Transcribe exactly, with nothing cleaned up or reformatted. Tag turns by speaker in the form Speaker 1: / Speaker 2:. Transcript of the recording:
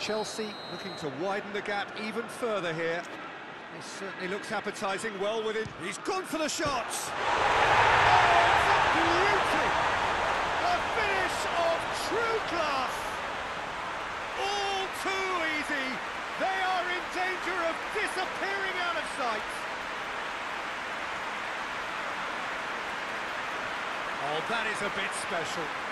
Speaker 1: Chelsea looking to widen the gap even further here. He certainly looks appetising, well within. He's gone for the shots! Oh, it's a beauty! A finish of true class! All too easy! They are in danger of disappearing out of sight! Oh, that is a bit special.